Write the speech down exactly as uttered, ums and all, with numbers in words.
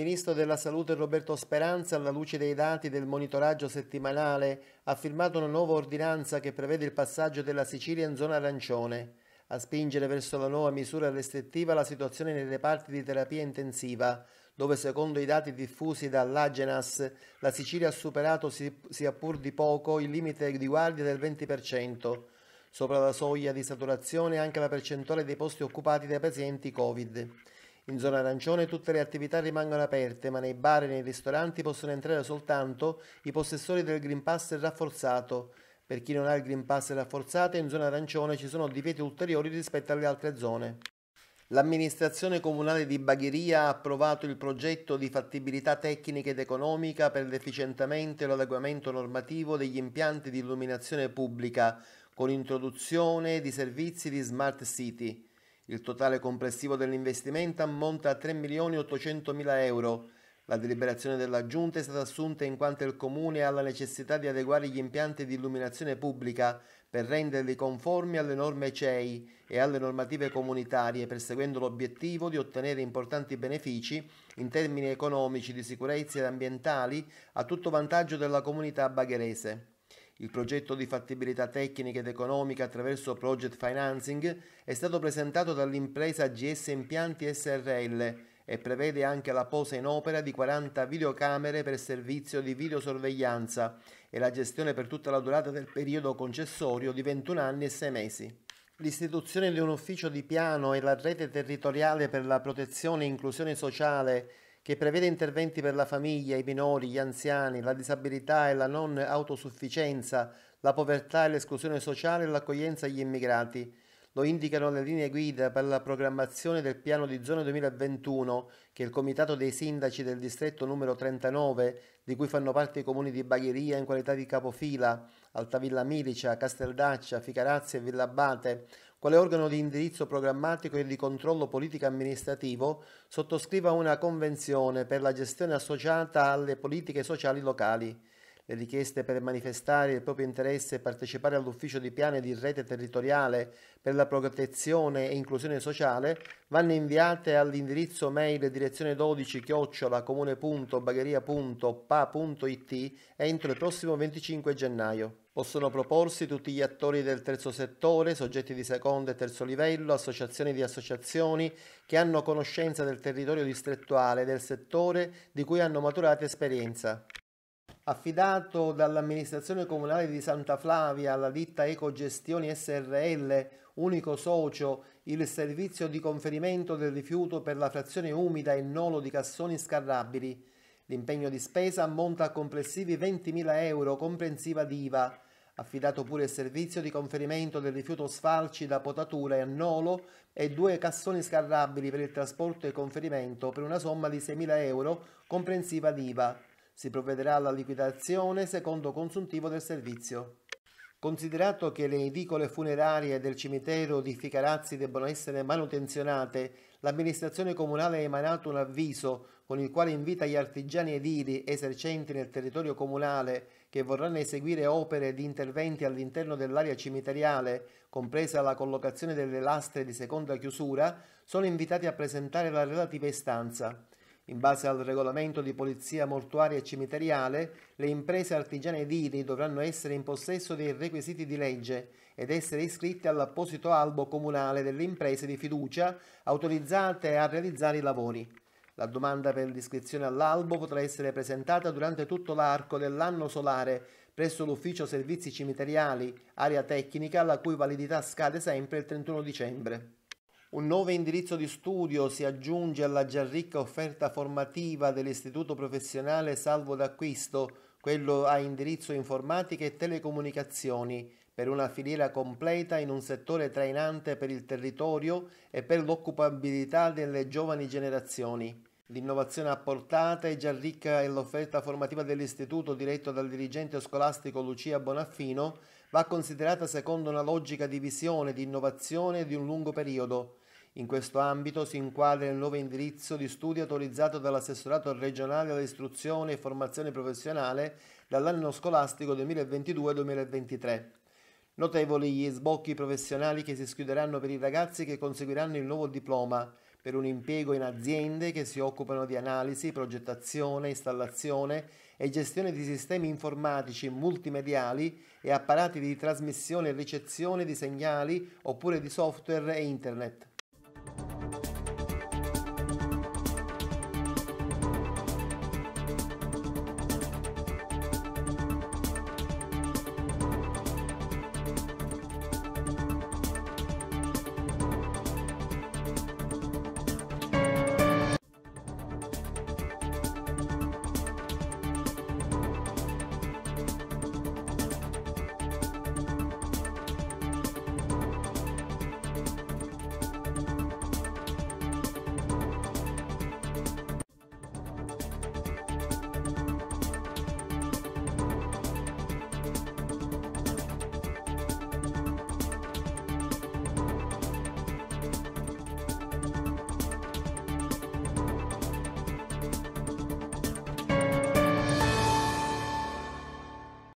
ministro della Salute Roberto Speranza, alla luce dei dati del monitoraggio settimanale, ha firmato una nuova ordinanza che prevede il passaggio della Sicilia in zona arancione. A spingere verso la nuova misura restrittiva la situazione nei reparti di terapia intensiva, dove secondo i dati diffusi dall'Agenas la Sicilia ha superato, sia pur di poco, il limite di guardia del venti per cento. Sopra la soglia di saturazione anche la percentuale dei posti occupati dai pazienti Covid. In zona arancione tutte le attività rimangono aperte, ma nei bar e nei ristoranti possono entrare soltanto i possessori del Green Pass rafforzato. Per chi non ha il Green Pass rafforzato, in zona arancione ci sono divieti ulteriori rispetto alle altre zone. L'amministrazione comunale di Bagheria ha approvato il progetto di fattibilità tecnica ed economica per l'efficientamento e l'adeguamento normativo degli impianti di illuminazione pubblica, con introduzione di servizi di Smart City. Il totale complessivo dell'investimento ammonta a tre milioni ottocentomila euro. La deliberazione della Giunta è stata assunta in quanto il Comune ha la necessità di adeguare gli impianti di illuminazione pubblica per renderli conformi alle norme C E I e alle normative comunitarie, perseguendo l'obiettivo di ottenere importanti benefici in termini economici, di sicurezza e ambientali a tutto vantaggio della comunità bagherese. Il progetto di fattibilità tecnica ed economica attraverso project financing è stato presentato dall'impresa G S Impianti S R L e prevede anche la posa in opera di quaranta videocamere per servizio di videosorveglianza e la gestione per tutta la durata del periodo concessorio di ventuno anni e sei mesi. L'istituzione di un ufficio di piano e la rete territoriale per la protezione e inclusione sociale, che prevede interventi per la famiglia, i minori, gli anziani, la disabilità e la non autosufficienza, la povertà e l'esclusione sociale e l'accoglienza agli immigrati. Lo indicano le linee guida per la programmazione del piano di zona duemilaventuno che il Comitato dei Sindaci del distretto numero trentanove, di cui fanno parte i comuni di Bagheria in qualità di capofila, Altavilla Milicia, Casteldaccia, Ficarazzi e Villabate, quale organo di indirizzo programmatico e di controllo politico-amministrativo, sottoscriva una convenzione per la gestione associata alle politiche sociali locali. Le richieste per manifestare il proprio interesse e partecipare all'ufficio di piano e di rete territoriale per la protezione e inclusione sociale vanno inviate all'indirizzo mail direzione dodici chiocciola comune punto bagheria punto pa punto it entro il prossimo venticinque gennaio. Possono proporsi tutti gli attori del terzo settore, soggetti di secondo e terzo livello, associazioni di associazioni che hanno conoscenza del territorio distrettuale e del settore di cui hanno maturata esperienza. Affidato dall'amministrazione comunale di Santa Flavia alla ditta Ecogestioni S R L, unico socio, il servizio di conferimento del rifiuto per la frazione umida e nolo di cassoni scarrabili. L'impegno di spesa ammonta a complessivi ventimila euro, comprensiva di I V A. Affidato pure il servizio di conferimento del rifiuto sfalci da potatura e annolo e due cassoni scarrabili per il trasporto e conferimento per una somma di seimila euro, comprensiva di I V A. Si provvederà alla liquidazione secondo consuntivo del servizio. Considerato che le edicole funerarie del cimitero di Ficarazzi debbono essere manutenzionate, l'amministrazione comunale ha emanato un avviso con il quale invita gli artigiani edili esercenti nel territorio comunale che vorranno eseguire opere di interventi all'interno dell'area cimiteriale, compresa la collocazione delle lastre di seconda chiusura, sono invitati a presentare la relativa istanza. In base al regolamento di polizia mortuaria e cimiteriale, le imprese artigiane edili dovranno essere in possesso dei requisiti di legge ed essere iscritte all'apposito albo comunale delle imprese di fiducia autorizzate a realizzare i lavori. La domanda per l'iscrizione all'albo potrà essere presentata durante tutto l'arco dell'anno solare presso l'ufficio servizi cimiteriali, area tecnica, la cui validità scade sempre il trentuno dicembre. Un nuovo indirizzo di studio si aggiunge alla già ricca offerta formativa dell'Istituto Professionale Salvo d'Acquisto, quello a indirizzo informatica e telecomunicazioni, per una filiera completa in un settore trainante per il territorio e per l'occupabilità delle giovani generazioni. L'innovazione apportata è già ricca e l'offerta formativa dell'istituto, diretto dal dirigente scolastico Lucia Bonaffino, va considerata secondo una logica di visione, di innovazione di un lungo periodo. In questo ambito si inquadra il nuovo indirizzo di studio autorizzato dall'assessorato regionale all'istruzione e formazione professionale dall'anno scolastico duemilaventidue duemilaventitré. Notevoli gli sbocchi professionali che si schiuderanno per i ragazzi che conseguiranno il nuovo diploma. per un impiego in aziende che si occupano di analisi, progettazione, installazione e gestione di sistemi informatici multimediali e apparati di trasmissione e ricezione di segnali oppure di software e internet.